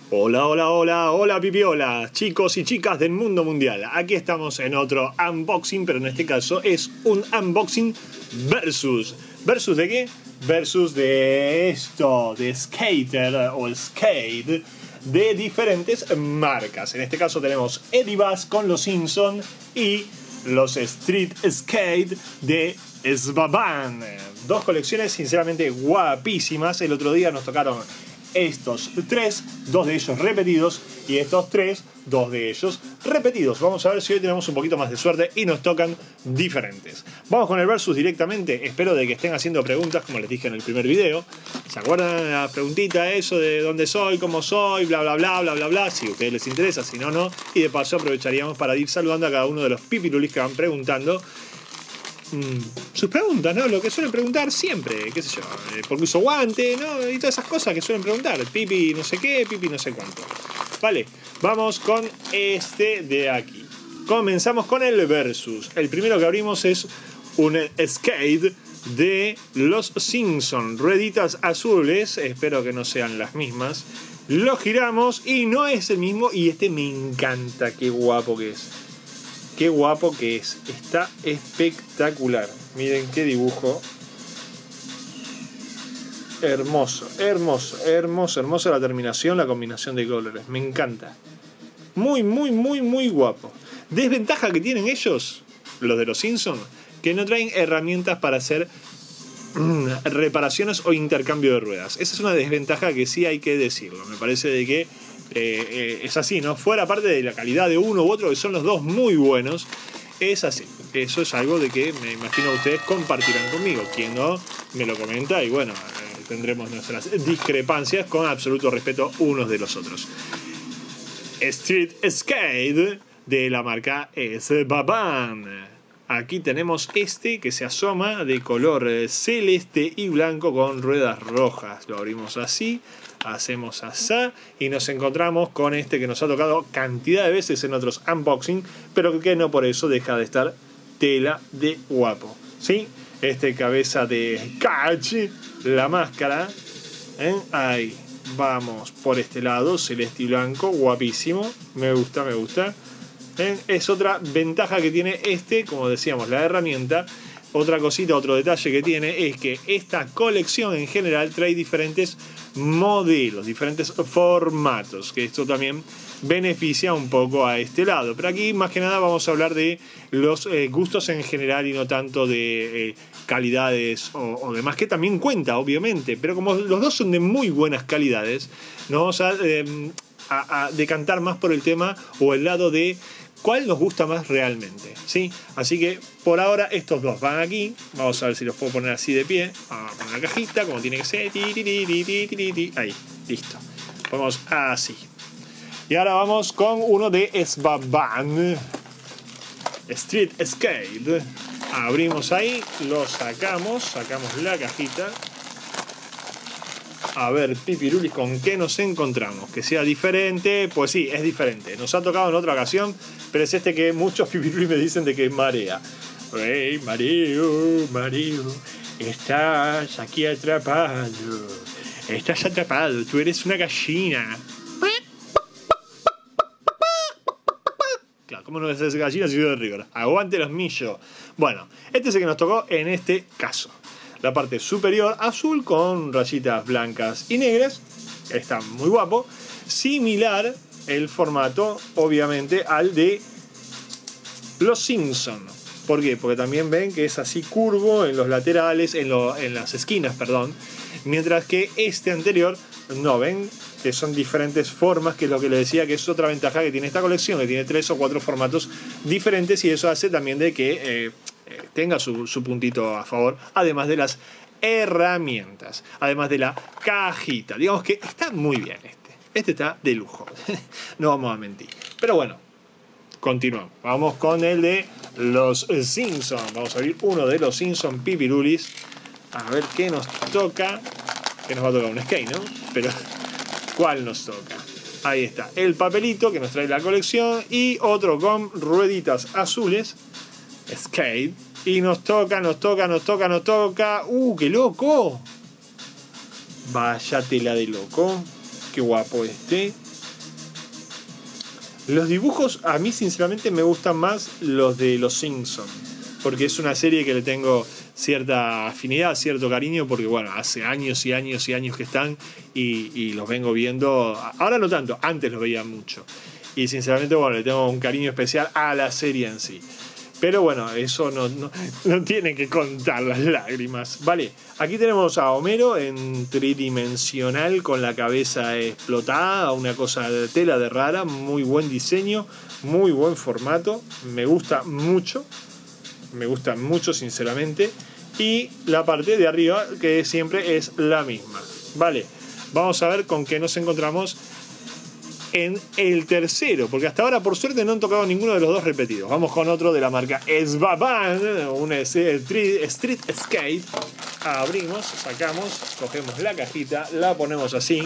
Hola, hola, hola, hola pipiola, chicos y chicas del mundo mundial. Aquí estamos en otro unboxing, pero en este caso es un unboxing versus. ¿Versus de qué? Versus de esto, de skater o skate de diferentes marcas. En este caso tenemos Edibas con los Simpson y los Street Skate de Svaban. Dos colecciones sinceramente guapísimas. El otro día nos tocaron estos tres, dos de ellos repetidos, y estos tres, dos de ellos repetidos. Vamos a ver si hoy tenemos un poquito más de suerte y nos tocan diferentes. Vamos con el versus directamente. Espero de que estén haciendo preguntas, como les dije en el primer video. ¿Se acuerdan de la preguntita eso de dónde soy, cómo soy, bla bla bla bla bla bla? Si a ustedes les interesa, si no, no. Y de paso aprovecharíamos para ir saludando a cada uno de los pipirulis que van preguntando sus preguntas, ¿no? Lo que suelen preguntar siempre, qué sé yo, por qué uso guante, ¿no? Y todas esas cosas que suelen preguntar, pipi no sé qué, pipi no sé cuánto. Vale, vamos con este de aquí. Comenzamos con el versus. El primero que abrimos es un skate de los Simpson, rueditas azules, espero que no sean las mismas. Lo giramos y no es el mismo, y este me encanta, qué guapo que es. Qué guapo que es. Está espectacular. Miren qué dibujo. Hermoso, hermoso, hermoso, hermosa la terminación, la combinación de colores. Me encanta. Muy, muy, muy, muy guapo. Desventaja que tienen ellos, los de los Simpsons, que no traen herramientas para hacer reparaciones o intercambio de ruedas. Esa es una desventaja que sí hay que decirlo. Me parece de que es así, ¿no? Fuera parte de la calidad de uno u otro, que son los dos muy buenos, es así. Eso es algo de que me imagino ustedes compartirán conmigo. Quien no, me lo comenta y bueno, tendremos nuestras discrepancias con absoluto respeto unos de los otros. Street Skate de la marca Svaban. Aquí tenemos este que se asoma de color celeste y blanco con ruedas rojas. Lo abrimos así. Hacemos así y nos encontramos con este que nos ha tocado cantidad de veces en otros unboxing, pero que no por eso deja de estar tela de guapo, ¿sí? Este cabeza de catch, la máscara, ahí vamos por este lado, celeste y blanco, guapísimo, me gusta, me gusta. Es otra ventaja que tiene este, como decíamos, la herramienta. Otra cosita, otro detalle que tiene es que esta colección en general trae diferentes modelos, diferentes formatos, que esto también beneficia un poco a este lado. Pero aquí más que nada vamos a hablar de los gustos en general y no tanto de calidades o demás, que también cuenta obviamente, pero como los dos son de muy buenas calidades, nos vamos a decantar más por el tema o el lado de cuál nos gusta más realmente, ¿sí? Así que por ahora estos dos van aquí. Vamos a ver si los puedo poner así de pie. Vamos a poner la cajita como tiene que ser. Ahí, listo. Ponemos así. Y ahora vamos con uno de Svaban, Street Skate. Abrimos ahí, lo sacamos la cajita. A ver, pipirulis, ¿con qué nos encontramos? Que sea diferente, pues sí, es diferente. Nos ha tocado en otra ocasión, pero es este que muchos pipirulis me dicen de que marea. ¡Hey, mareo, mareo! Estás aquí atrapado. Estás atrapado, tú eres una gallina. Claro, ¿cómo no es gallina si soy de rigor? Aguante los millos. Bueno, este es el que nos tocó en este caso. La parte superior azul con rayitas blancas y negras. Está muy guapo. Similar el formato, obviamente, al de los Simpson. ¿Por qué? Porque también ven que es así curvo en los laterales, en las esquinas, perdón. Mientras que este anterior, no, ven que son diferentes formas, que es lo que les decía, que es otra ventaja que tiene esta colección, que tiene 3 o 4 formatos diferentes, y eso hace también de que tenga su puntito a favor, además de las herramientas, además de la cajita. Digamos que está muy bien este está de lujo, no vamos a mentir. Pero bueno, continuamos, vamos con el de los Simpson. Vamos a abrir uno de los Simpson pipirulis, a ver qué nos toca. Que nos va a tocar un skate, ¿no? Pero ¿cuál nos toca? Ahí está, el papelito que nos trae la colección y otro con rueditas azules, skate. Y nos toca. ¡Qué loco! Vaya tela de loco. Qué guapo este. Los dibujos a mí sinceramente me gustan más los de Los Simpsons, porque es una serie que le tengo cierta afinidad, cierto cariño, porque bueno, hace años y años y años que están y los vengo viendo. Ahora no tanto, antes los veía mucho. Y sinceramente, bueno, le tengo un cariño especial a la serie en sí. Pero bueno, eso no tiene que contar las lágrimas. Vale, aquí tenemos a Homero en tridimensional con la cabeza explotada, una cosa de tela de rara, muy buen diseño, muy buen formato, me gusta mucho sinceramente. Y la parte de arriba que siempre es la misma. Vale, vamos a ver con qué nos encontramos en el tercero, porque hasta ahora por suerte no han tocado ninguno de los dos repetidos. Vamos con otro de la marca Svaban, un Street Skate. Abrimos, sacamos, cogemos la cajita, la ponemos así.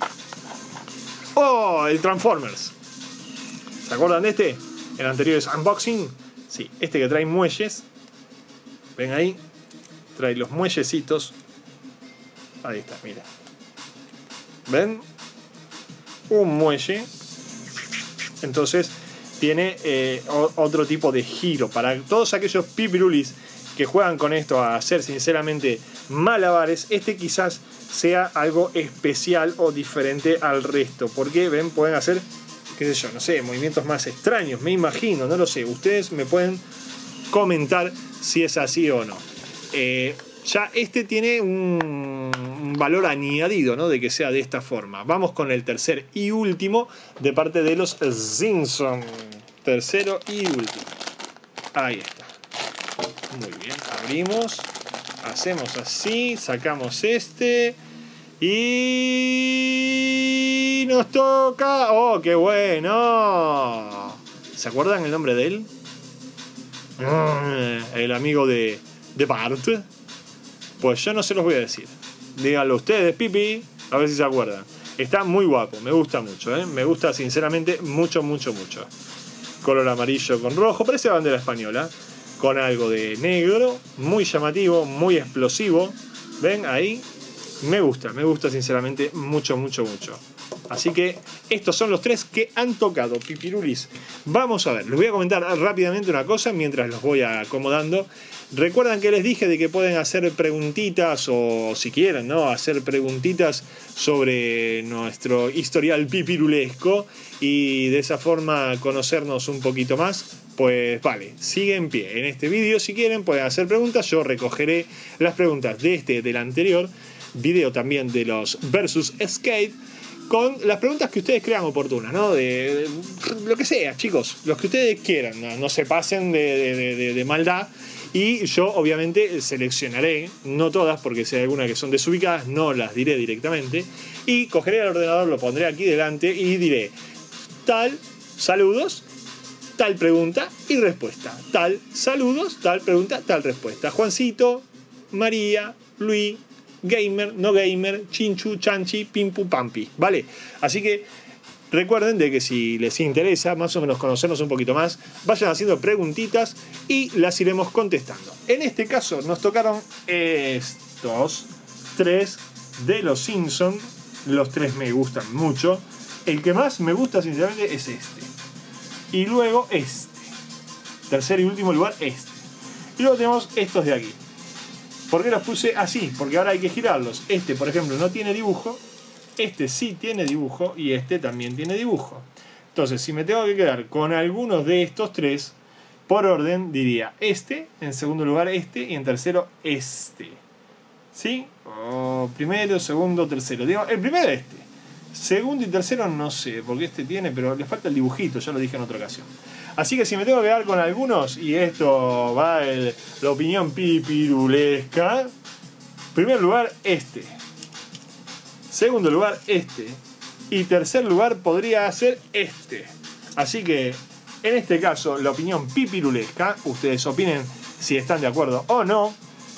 ¡Oh! El Transformers. ¿Se acuerdan de este? En anteriores unboxing. Sí, este que trae muelles. Ven ahí. Trae los muellecitos. Ahí está, mira. ¿Ven? Un muelle. Entonces tiene otro tipo de giro. Para todos aquellos pipirulis que juegan con esto a hacer sinceramente malabares, este quizás sea algo especial o diferente al resto. Porque ven, pueden hacer, qué sé yo, no sé, movimientos más extraños, me imagino, no lo sé. Ustedes me pueden comentar si es así o no. Ya este tiene un valor añadido, ¿no? De que sea de esta forma. Vamos con el tercer y último de parte de los Simpsons. Tercero y último. Ahí está. Muy bien, abrimos. Hacemos así, sacamos este. Y nos toca... ¡Oh, qué bueno! ¿Se acuerdan el nombre de él? El amigo de Bart. Pues yo no se los voy a decir. Díganlo ustedes, Pipi, a ver si se acuerdan. Está muy guapo, me gusta mucho, ¿eh? Me gusta sinceramente mucho, mucho, mucho. Color amarillo con rojo, parece bandera española. Con algo de negro, muy llamativo, muy explosivo. ¿Ven ahí? Me gusta sinceramente mucho, mucho, mucho. Así que estos son los tres que han tocado, pipirulis. Vamos a ver, les voy a comentar rápidamente una cosa mientras los voy acomodando. Recuerdan que les dije de que pueden hacer preguntitas, o si quieren, ¿no? Hacer preguntitas sobre nuestro historial pipirulesco y de esa forma conocernos un poquito más. Pues vale, sigue en pie. En este vídeo, si quieren, pueden hacer preguntas. Yo recogeré las preguntas de este, del anterior video también de los Versus Skate, con las preguntas que ustedes crean oportunas, ¿no? De lo que sea, chicos, los que ustedes quieran, no se pasen de maldad. Y yo obviamente seleccionaré, no todas, porque si hay algunas que son desubicadas, no las diré directamente. Y cogeré el ordenador, lo pondré aquí delante y diré tal, saludos, tal pregunta y respuesta. Tal, saludos, tal pregunta, tal respuesta. Juancito, María, Luis, gamer, no gamer, chinchu, chanchi, pimpu, pampi, ¿vale? Así que recuerden de que si les interesa más o menos conocernos un poquito más, vayan haciendo preguntitas y las iremos contestando. En este caso nos tocaron estos tres de los Simpsons. Los tres me gustan mucho. El que más me gusta sinceramente es este. Y luego este. Tercer y último lugar este. Y luego tenemos estos de aquí. ¿Por qué los puse así? Porque ahora hay que girarlos. Este, por ejemplo, no tiene dibujo. Este sí tiene dibujo y este también tiene dibujo. Entonces, si me tengo que quedar con algunos de estos tres, por orden diría este, en segundo lugar este y en tercero este. ¿Sí? O primero, segundo, tercero. Digo, el primero este. Segundo y tercero no sé, porque este tiene, pero le falta el dibujito, ya lo dije en otra ocasión. Así que si me tengo que quedar con algunos, y esto va la opinión pipirulesca. En primer lugar, este. Segundo lugar, este. Y tercer lugar podría ser este. Así que, en este caso, la opinión pipirulesca, ustedes opinen si están de acuerdo o no.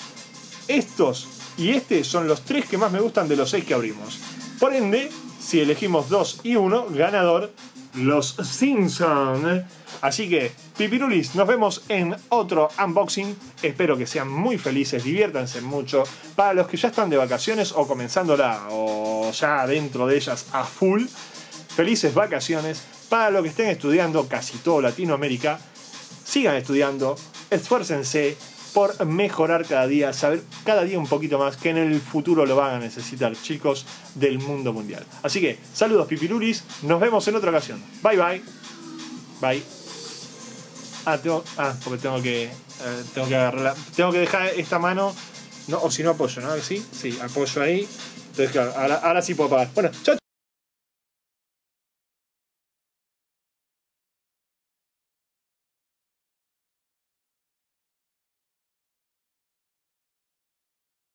Estos y este son los tres que más me gustan de los 6 que abrimos. Por ende, si elegimos 2 y 1, ganador, los Simpsons. Así que, pipirulis, nos vemos en otro unboxing. Espero que sean muy felices, diviértanse mucho. Para los que ya están de vacaciones o comenzándola o ya dentro de ellas a full, felices vacaciones. para los que estén estudiando, casi todo Latinoamérica, sigan estudiando, esfuércense por mejorar cada día, saber cada día un poquito más, que en el futuro lo van a necesitar, chicos del mundo mundial. Así que, saludos pipirulis, nos vemos en otra ocasión. Bye bye. Bye. Porque tengo que agarrarla. Tengo que dejar esta mano. No, o si no apoyo, ¿no? ¿Sí? Sí, apoyo ahí. Entonces, claro, ahora sí puedo apagar. Bueno, chao.